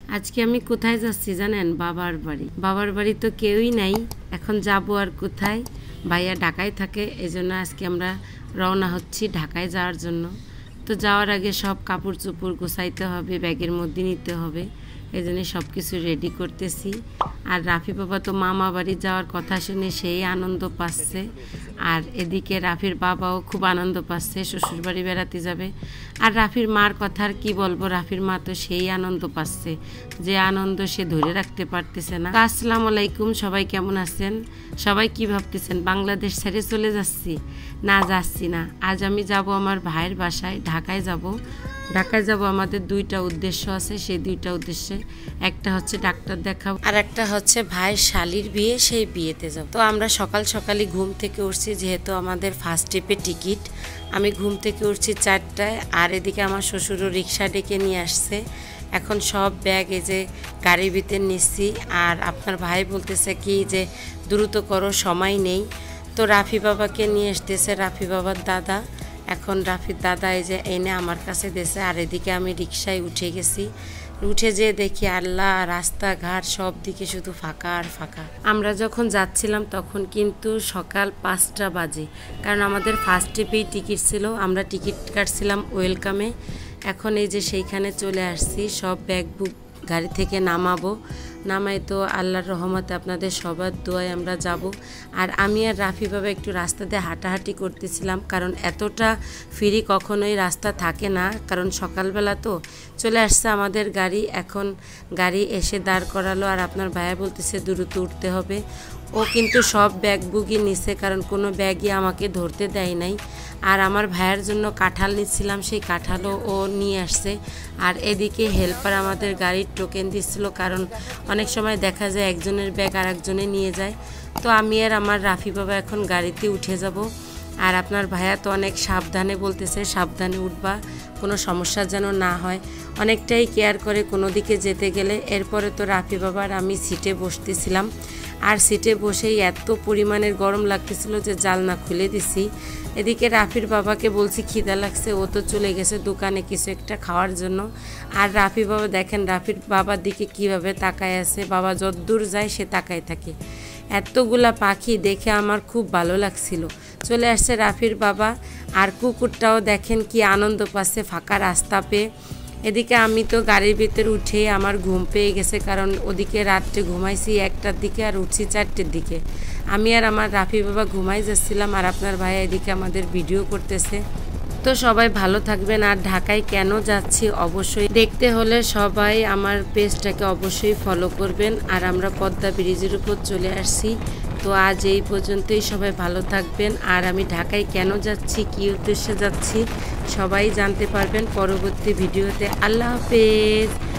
আজকে আমি কোথায় যাচ্ছি জানেন? বাবার বাড়ি। বাবার বাড়ি তো কেউই নাই, এখন যাবো আর কোথায়? ভাইয়া ঢাকায় থাকে, এজন্য আজকে আমরা রওনা হচ্ছি ঢাকায় যাওয়ার জন্য। তো যাওয়ার আগে সব কাপড় চোপড় গোছাইতে হবে, ব্যাগের মধ্যে নিতে হবে, এই জন্য সব কিছু রেডি করতেছি। আর রাফি বাবা তো মামা বাড়ি যাওয়ার কথা শুনে সেই আনন্দ পাচ্ছে, আর এদিকে রাফির বাবাও খুব আনন্দ পাচ্ছে, শ্বশুর বাড়ি বেড়াতে যাবে। আর রাফির মার কথা আর কি বলবো, রাফির মা তো সেই আনন্দ পাচ্ছে, যে আনন্দ সে ধরে রাখতে পারতেছে না। আসসালামু আলাইকুম, সবাই কেমন আছেন? সবাই কি ভাবতেছেন বাংলাদেশ ছেড়ে চলে যাচ্ছি? না, যাচ্ছি না। আজ আমি যাব আমার ভাইয়ের বাসায়, ঢাকায় যাব। ঢাকায় যাব আমাদের দুইটা উদ্দেশ্য আছে, সেই দুইটা উদ্দেশ্যে একটা হচ্ছে ডাক্তার দেখাবো, আর একটা হচ্ছে ভাইয়ের শালির বিয়ে, সেই বিয়েতে যাব। তো আমরা সকাল সকালই ঘুম থেকে উঠছি, যেহেতু আমাদের ফার্স্ট ট্রিপে টিকিট। আমি ঘুম থেকে উঠছি 4টায়, আর এদিকে আমার শ্বশুরও রিক্সা ডেকে নিয়ে আসছে। এখন সব ব্যাগ এই যে গাড়ির ভিতরে নিচ্ছি, আর আপনার ভাই বলতেছে কি যে দ্রুত করো, সময় নেই। তো রাফি বাবাকে নিয়ে আসতেছে রাফি বাবার দাদা। এখন রাফির দাদা এই যে এনে আমার কাছে দিয়েছে, আর এদিকে আমি রিক্সায় উঠে গেছি। উঠে যেয়ে দেখি আল্লাহ, রাস্তাঘাট সব দিকে শুধু ফাঁকা আর ফাঁকা। আমরা যখন যাচ্ছিলাম তখন কিন্তু সকাল 5টা বাজে, কারণ আমাদের ফার্স্ট ট্রিপেই টিকিট ছিল, আমরা টিকিট কাটছিলাম ওয়েলকামে। এখন এই যে সেইখানে চলে আসছি, সব ব্যাগ বুক গাড়ি থেকে নামাই তো আল্লাহর রহমতে আপনাদের সবার দোয়ায় আমরা যাব। আর আমি আর রাফি বাবা একটু রাস্তা দিয়ে হাঁটাহাঁটি করতেছিলাম, কারণ এতটা ফ্রি কখনোই রাস্তা থাকে না, কারণ সকালবেলা তো চলে আসছে আমাদের গাড়ি। এখন গাড়ি এসে দাঁড় করালো, আর আপনার ভাইয়া বলতেছে দ্রুত উঠতে হবে। ও কিন্তু সব ব্যাগ বুকই নিছে, কারণ কোনো ব্যাগই আমাকে ধরতে দেয় নাই। আর আমার ভাইয়ের জন্য কাঁঠাল নিচ্ছিলাম, সেই কাঁঠালও ও নিয়ে আসছে। আর এদিকে হেল্পার আমাদের গাড়ির টোকেন দিচ্ছিল, কারণ অনেক সময় দেখা যায় একজনের ব্যাগ আর একজনে নিয়ে যায়। তো আমি আর আমার রাফি বাবা এখন গাড়িতে উঠে যাব। আর আপনার ভাইয়া তো অনেক সাবধানে বলতেছে, সাবধানে উঠবা, কোনো সমস্যা যেন না হয়, অনেকটাই কেয়ার করে কোনো দিকে যেতে গেলে। এরপরে তো রাফি বাবার আমি সিটে বসতেছিলাম, আর সিটে বসেই এত পরিমাণের গরম লাগতেছিল যে জানলা খুলে দিছি। এদিকে রাফির বাবাকে বলছি খিদা লাগছে, ও তো চলে গেছে দোকানে কিছু একটা খাওয়ার জন্য। আর রাফি বাবা দেখেন রাফির বাবার দিকে কিভাবে তাকায় আছে, বাবা যতদূর যায় সে তাকায় থাকে। এতগুলা পাখি দেখে আমার খুব ভালো লাগছিল। চলে আসছে রাফির বাবা, আর কুকুরটাও দেখেন কি আনন্দ পাচ্ছে ফাঁকা রাস্তা পেয়ে। এদিকে আমি তো গাড়ির ভিতরে উঠে আমার ঘুম পেয়ে গেছে, কারণ ওদিকে রাত্রে ঘুমাইছি 1টার দিকে আর উঠছি 4টের দিকে। আমি আর আমার রাফি বাবা ঘুমাই যাচ্ছিলাম, আর আপনার ভাই এদিকে আমাদের ভিডিও করতেছে। তো সবাই ভালো থাকবেন। আর ঢাকায় কেন যাচ্ছি অবশ্যই দেখতে হলে সবাই আমার পেজটাকে অবশ্যই ফলো করবেন। আর আমরা পদ্মা ব্রিজের উপর চলে আসছি। তো আজ এই পর্যন্তই, সবাই ভালো থাকবেন। আর আমি ঢাকায় কেন যাচ্ছি, কী উদ্দেশ্যে যাচ্ছি, সবাই জানতে পারবেন পরবর্তী ভিডিওতে। আল্লাহ হাফেজ।